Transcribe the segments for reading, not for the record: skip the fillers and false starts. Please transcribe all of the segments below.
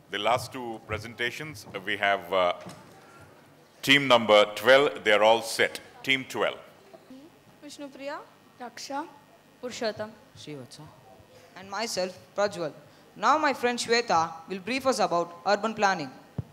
the last two presentations. We have team number 12. They are all set. Team 12. Vishnupriya, Raksha, Purushottam, Srivatsa, and myself, Prajwal. Now my friend Shweta will brief us about urban planning.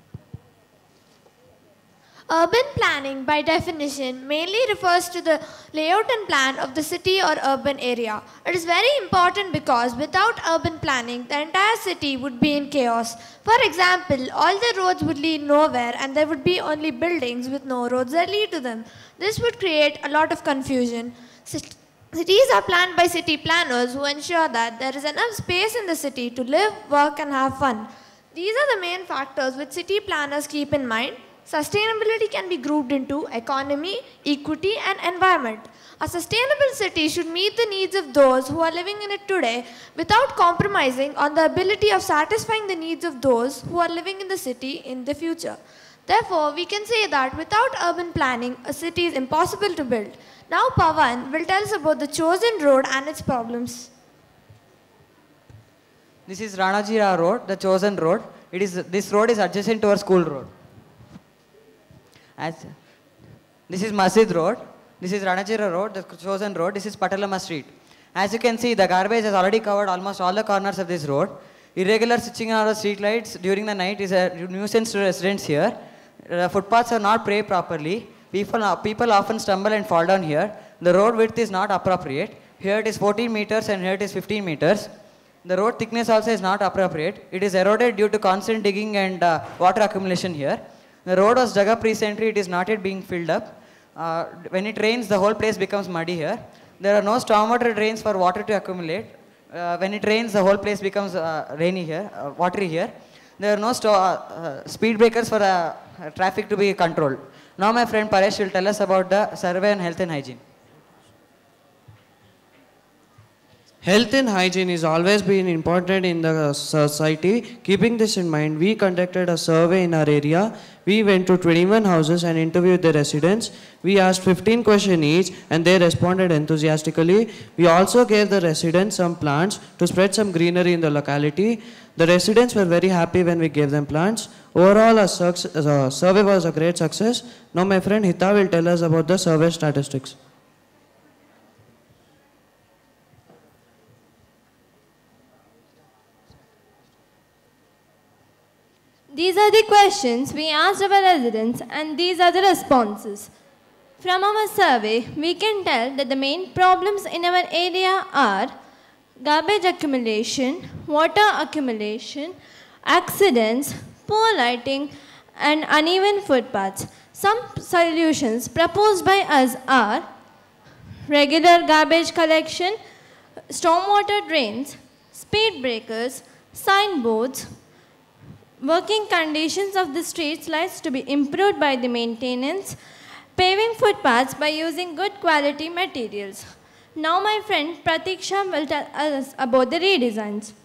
Urban planning, by definition, mainly refers to the layout and plan of the city or urban area. It is very important because without urban planning, the entire city would be in chaos. For example, all the roads would lead nowhere and there would be only buildings with no roads that lead to them. This would create a lot of confusion. Cities are planned by city planners who ensure that there is enough space in the city to live, work and have fun. These are the main factors which city planners keep in mind. Sustainability can be grouped into economy, equity and environment. A sustainable city should meet the needs of those who are living in it today without compromising on the ability of satisfying the needs of those who are living in the city in the future. Therefore, we can say that without urban planning, a city is impossible to build. Now Pawan will tell us about the chosen road and its problems. This is Janaagraha road, the chosen road. This road is adjacent to our school road. This is Masjid Road, this is Janaagraha Road, the chosen road, this is Patalama Street. As you can see, the garbage has already covered almost all the corners of this road. Irregular switching on the street lights during the night is a nuisance to residents here. The footpaths are not paved properly. People often stumble and fall down here. The road width is not appropriate. Here it is 14 meters and here it is 15 meters. The road thickness also is not appropriate. It is eroded due to constant digging and water accumulation here. The road was dug up recently, it is not yet being filled up. When it rains, the whole place becomes muddy here. There are no stormwater drains for water to accumulate. When it rains, the whole place becomes watery here. There are no speed breakers for traffic to be controlled. Now my friend Paresh will tell us about the survey on health and hygiene. Health and hygiene is always been important in the society. Keeping this in mind, we conducted a survey in our area. We went to 21 houses and interviewed the residents. We asked 15 questions each and they responded enthusiastically. We also gave the residents some plants to spread some greenery in the locality. The residents were very happy when we gave them plants. Overall, our survey was a great success. Now my friend Hita will tell us about the survey statistics. These are the questions we asked our residents and these are the responses. From our survey, we can tell that the main problems in our area are garbage accumulation, water accumulation, accidents, poor lighting and uneven footpaths. Some solutions proposed by us are regular garbage collection, stormwater drains, speed breakers, signboards, working conditions of the street lights to be improved by the maintenance, paving footpaths by using good quality materials. Now my friend Pratiksha will tell us about the redesigns.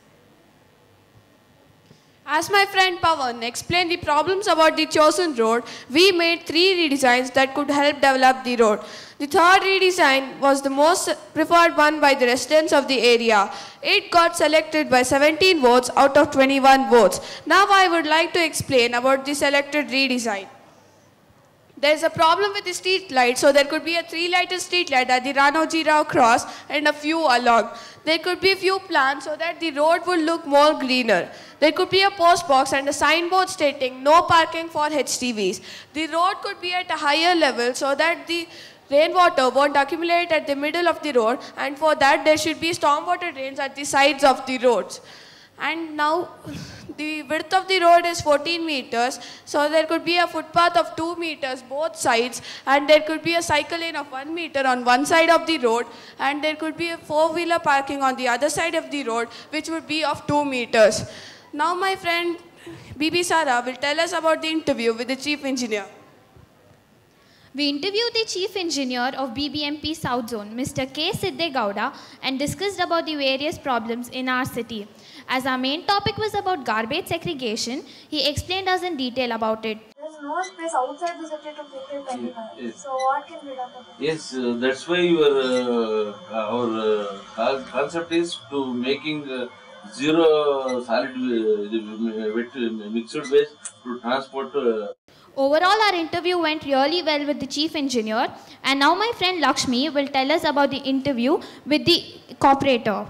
As my friend Pawan explained the problems about the chosen road, we made 3 redesigns that could help develop the road. The third redesign was the most preferred one by the residents of the area. It got selected by 17 votes out of 21 votes. Now I would like to explain about the selected redesign. There is a problem with the street light, so there could be a 3-lighted street light at the Janaagraha cross and a few along. There could be a few plants so that the road would look more greener. There could be a post box and a signboard stating no parking for HTVs. The road could be at a higher level so that the rainwater won't accumulate at the middle of the road, and for that there should be stormwater drains at the sides of the roads. And now the width of the road is 14 meters, so there could be a footpath of 2 meters both sides, and there could be a cycle lane of 1 meter on one side of the road, and there could be a 4-wheeler parking on the other side of the road, which would be of 2 meters. Now my friend Bibi Sara will tell us about the interview with the chief engineer. We interviewed the Chief Engineer of BBMP South Zone, Mr. K. Siddegowda, and discussed about the various problems in our city. As our main topic was about garbage segregation, he explained us in detail about it. There is no space outside the city to put it anywhere. Yes. So what can be done about it? Yes, that's why our concept is to making zero solid wet mixed waste to transport. Overall, our interview went really well with the chief engineer, and now my friend Lakshmi will tell us about the interview with the corporator.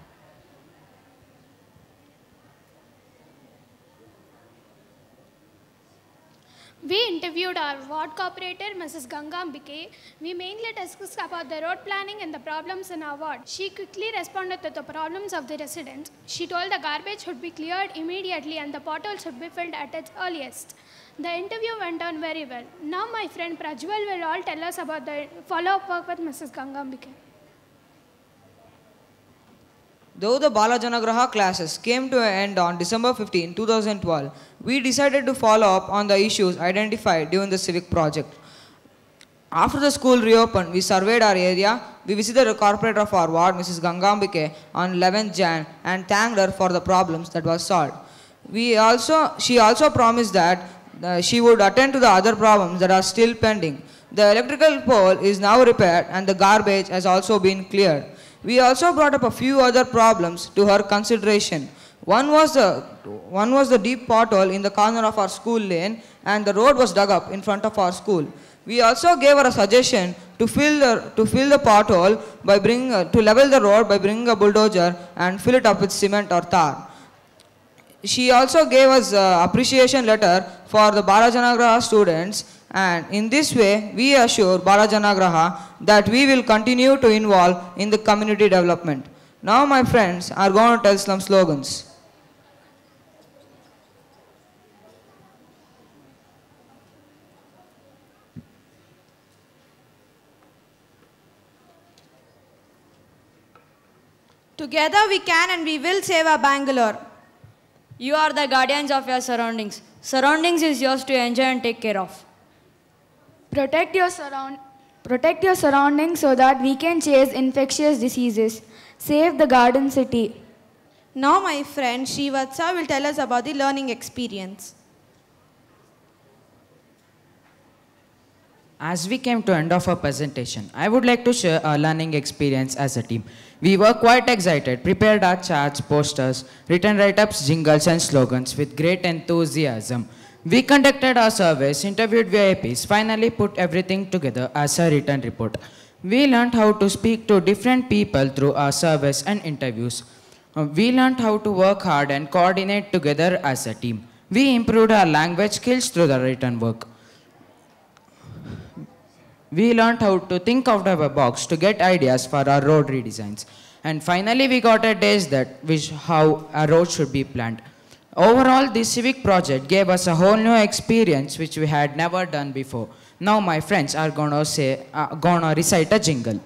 We interviewed our ward cooperator, Mrs. Gangambike. We mainly discussed about the road planning and the problems in our ward. She quickly responded to the problems of the residents. She told the garbage should be cleared immediately and the potholes should be filled at its earliest. The interview went on very well. Now my friend Prajwal will all tell us about the follow-up work with Mrs. Gangambike. Though the Bala Janaagraha classes came to an end on December 15, 2012, we decided to follow up on the issues identified during the Civic project. After the school reopened, we surveyed our area. We visited the corporator of our ward, Mrs. Gangambike, on 11th Jan and thanked her for the problems that were solved. She also promised that she would attend to the other problems that are still pending. The electrical pole is now repaired and the garbage has also been cleared. We also brought up a few other problems to her consideration. One was the deep pothole in the corner of our school lane, and the road was dug up in front of our school. We also gave her a suggestion to fill the pothole to level the road by bringing a bulldozer and fill it up with cement or tar. She also gave us an appreciation letter for the Bala Janaagraha students, and in this way we assure Bala Janaagraha that we will continue to involve in the community development. Now my friends are going to tell some slogans. Together we can and we will save our Bangalore. You are the guardians of your surroundings. Surroundings is yours to enjoy and take care of. Protect your surroundings so that we can chase infectious diseases. Save the garden city. Now my friend Srivatsa will tell us about the learning experience. As we came to end of our presentation, I would like to share our learning experience as a team. We were quite excited, prepared our charts, posters, written write-ups, jingles and slogans with great enthusiasm. We conducted our surveys, interviewed VIPs, finally put everything together as a written report. We learned how to speak to different people through our surveys and interviews. We learned how to work hard and coordinate together as a team. We improved our language skills through the written work. We learned how to think out of a box to get ideas for our road redesigns. And finally, we got a taste that how a road should be planned. Overall, this civic project gave us a whole new experience which we had never done before. Now my friends are gonna recite a jingle.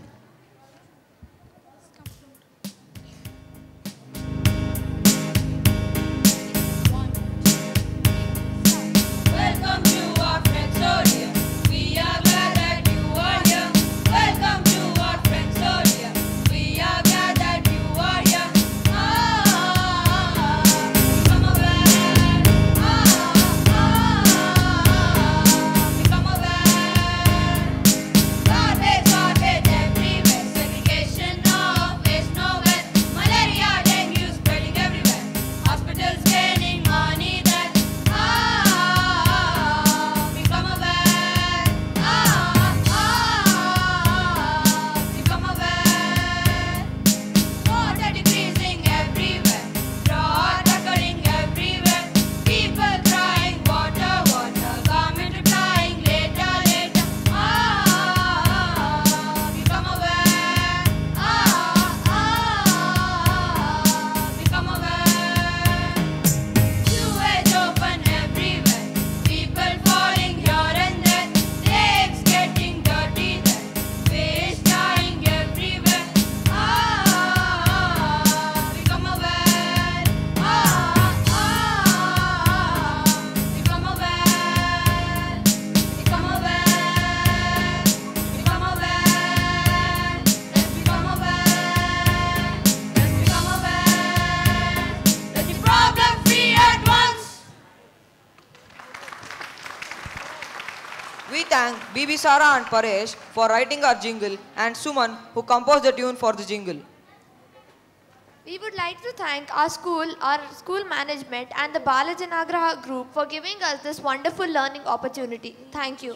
We thank BB Sara and Paresh for writing our jingle and Suman who composed the tune for the jingle. We We would like to thank our school management and the Bala Janaagraha group for giving us this wonderful learning opportunity. Thank you.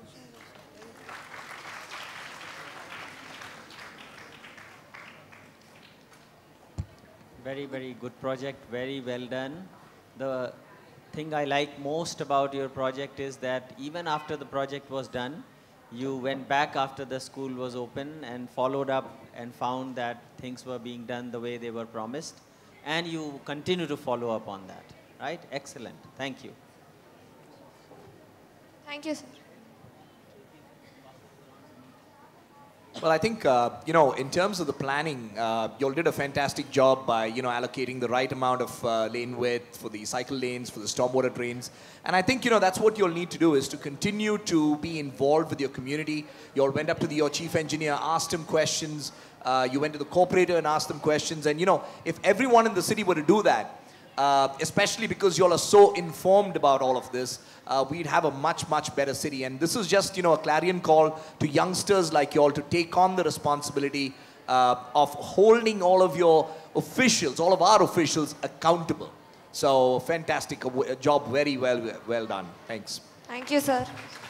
Very, very good project, very well done. The thing I like most about your project is that even after the project was done, you went back after the school was open and followed up and found that things were being done the way they were promised, and you continue to follow up on that, right? Excellent. Thank you. Thank you, sir. Well, I think, in terms of the planning, you all did a fantastic job by, allocating the right amount of lane width for the cycle lanes, for the stormwater drains. And I think, that's what you'll need to do, is to continue to be involved with your community. You all went up to your chief engineer, asked him questions. You went to the corporator and asked them questions. And, if everyone in the city were to do that, especially because you all are so informed about all of this, we'd have a much, much better city. And this is just, a clarion call to youngsters like you all to take on the responsibility of holding all of your officials, all of our officials accountable. So fantastic job, very well done. Thanks. Thank you, sir.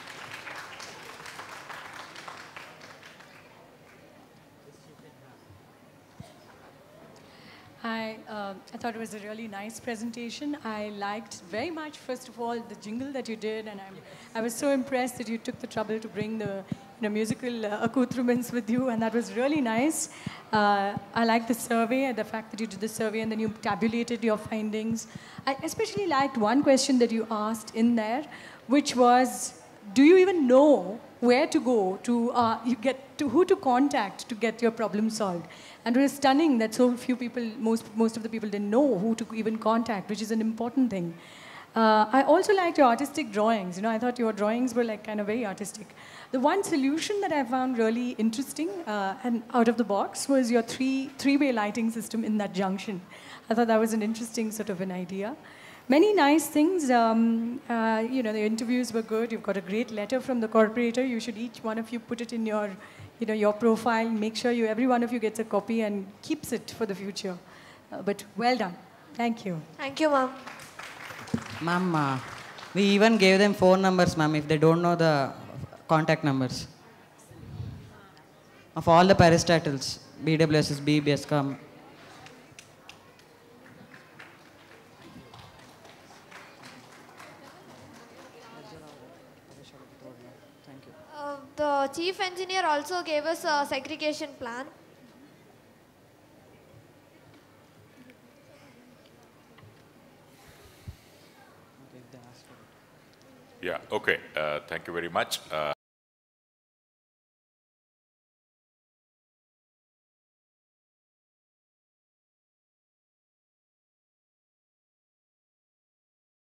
I thought it was a really nice presentation. I liked very much, first of all, the jingle that you did, and I was so impressed that you took the trouble to bring the musical accoutrements with you, and that was really nice. I liked the survey, the fact that you did the survey and then you tabulated your findings. I especially liked one question that you asked in there, which was, do you even know where to go to who to contact to get your problem solved? And it was stunning that so few people, most of the people didn't know who to even contact, which is an important thing. I also liked your artistic drawings. I thought your drawings were kind of very artistic. The one solution that I found really interesting and out of the box was your three-way lighting system in that junction. I thought that was an interesting sort of an idea. Many nice things. The interviews were good. You've got a great letter from the corporator. You should each one of you put it in your profile. Make sure every one of you gets a copy and keeps it for the future. But well done. Thank you. Thank you, ma'am. Ma'am, we even gave them phone numbers, ma'am, if they don't know the contact numbers of all the parastatals, BWSS, BSCOM. The chief engineer also gave us a segregation plan. Yeah, okay. Thank you very much.